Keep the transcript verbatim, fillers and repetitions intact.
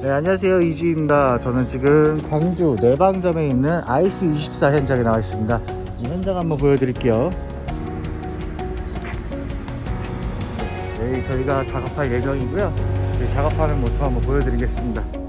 네, 안녕하세요, 이주입니다. 저는 지금 광주 내방점에 있는 아이씨 이십사 현장에 나와 있습니다. 이 현장 한번 보여드릴게요. 네, 저희가 작업할 예정이고요. 네, 작업하는 모습 한번 보여드리겠습니다.